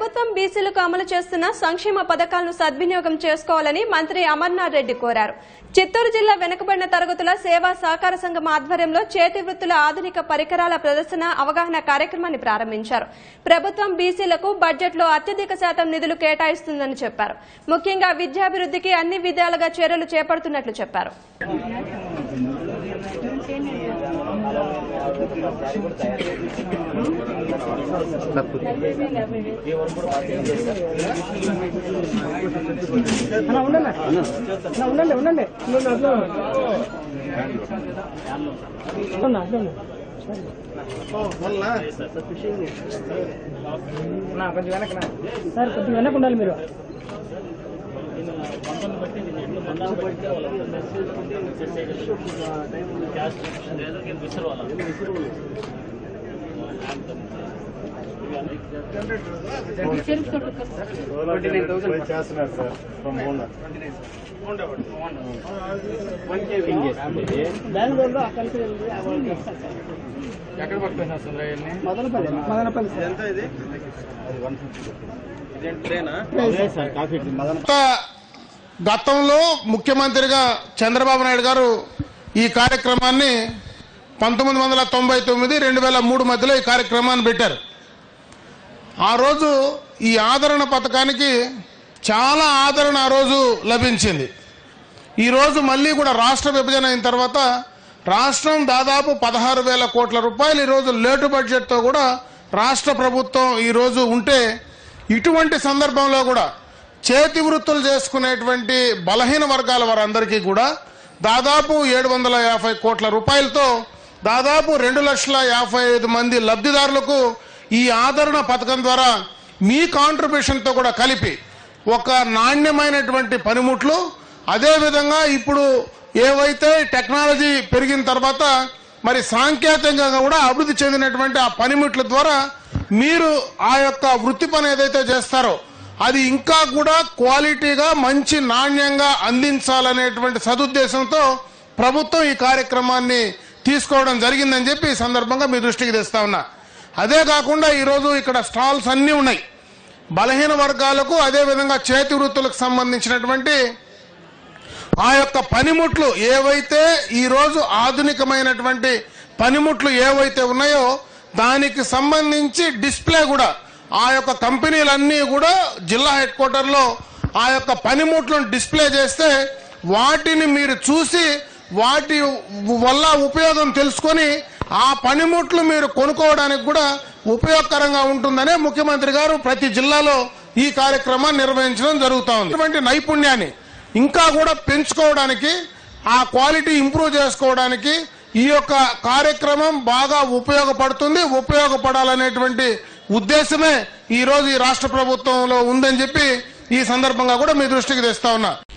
ప్రభుత్వం బీసీలకు అమలు చేస్తున్న సంక్షేమ పథకాలను సద్వినియోగం చేసుకోవాలని మంత్రి అమర్నాథ్ రెడ్డి కోరారు. చిత్తూరు జిల్లా వెనుకబడిన తరగతుల సేవా సహకార సంఘం ఆధ్వర్యంలో చేతి వృత్తుల ఆధునిక పరికరాల ప్రదర్శన అవగాహన కార్యక్రమాన్ని ప్రారంభించారు. ప్రభుత్వం బీసీలకు బడ్జెట్లో అత్యధిక శాతం నిధులు కేటాయిస్తుందని చెప్పారు. ముఖ్యంగా విద్యాభివృద్ధికి అన్ని విధాలుగా చర్యలు చేపడుతున్నట్లు చెప్పారు. కొంచెం వెనక సార్, కొంచెం వెనక ఉండాలి మీరు. బెంగళూరులో కలిసి ఎక్కడ పట్టుకున్నారు? మదనపల్లి. ఎంత ఇది? గతంలో ముఖ్యమంత్రిగా చంద్రబాబు నాయుడు గారు ఈ కార్యక్రమాన్ని 1999, 2003 మధ్యలో ఈ కార్యక్రమాన్ని పెట్టారు. ఆ రోజు ఈ ఆదరణ పథకానికి చాలా ఆదరణ ఆ రోజు లభించింది. ఈరోజు మళ్ళీ కూడా రాష్ట్ర విభజన అయిన తర్వాత రాష్ట్రం దాదాపు 16,000 కోట్ల రూపాయలు ఈరోజు లేటు బడ్జెట్తో కూడా రాష్ట్ర ప్రభుత్వం ఈరోజు ఉంటే, ఇటువంటి సందర్భంలో కూడా చేతి వృత్తులు చేసుకునేటువంటి బలహీన వర్గాల వారందరికీ కూడా దాదాపు 750 కోట్ల రూపాయలతో దాదాపు 2,55,000 మంది లబ్ధిదారులకు ఈ ఆదరణ పథకం ద్వారా మీ కాంట్రిబ్యూషన్తో కూడా కలిపి ఒక నాణ్యమైనటువంటి పనిముట్లు, అదేవిధంగా ఇప్పుడు ఏవైతే టెక్నాలజీ పెరిగిన తర్వాత మరి సాంకేతికంగా కూడా అభివృద్ధి చెందినటువంటి ఆ పనిముట్ల ద్వారా మీరు ఆ యొక్క వృత్తి పని ఏదైతే చేస్తారో అది ఇంకా కూడా క్వాలిటీగా మంచి నాణ్యంగా అందించాలనేటువంటి సదుద్దేశంతో ప్రభుత్వం ఈ కార్యక్రమాన్ని తీసుకోవడం జరిగిందని చెప్పి ఈ సందర్భంగా మీ దృష్టికి తెస్తా ఉన్నా. అదే కాకుండా ఈరోజు ఇక్కడ స్టాల్స్ అన్నీ ఉన్నాయి. బలహీన వర్గాలకు అదేవిధంగా చేతి వృత్తులకు సంబంధించినటువంటి ఆ యొక్క పనిముట్లు ఏవైతే ఈరోజు ఆధునికమైనటువంటి పనిముట్లు ఏవైతే ఉన్నాయో దానికి సంబంధించి డిస్ప్లే కూడా ఆ యొక్క కంపెనీలన్నీ కూడా జిల్లా హెడ్ క్వార్టర్లో ఆ యొక్క పనిముట్లను డిస్ప్లే చేస్తే వాటిని మీరు చూసి వాటి వల్ల ఉపయోగం తెలుసుకొని ఆ పనిముట్లు మీరు కొనుక్కోవడానికి కూడా ఉపయోగకరంగా ఉంటుందనే ముఖ్యమంత్రి గారు ప్రతి జిల్లాలో ఈ కార్యక్రమాన్ని నిర్వహించడం జరుగుతూ ఉంది. ఇటువంటి నైపుణ్యాన్ని ఇంకా కూడా పెంచుకోవడానికి, ఆ క్వాలిటీ ఇంప్రూవ్ చేసుకోవడానికి ఈ యొక్క కార్యక్రమం బాగా ఉపయోగపడాలనేటువంటి ఉద్దేశమే ఈ రోజు ఈ రాష్ట్ర ప్రభుత్వంలో ఉందని చెప్పి ఈ సందర్భంగా కూడా మీ దృష్టికి తెస్తా ఉన్నా.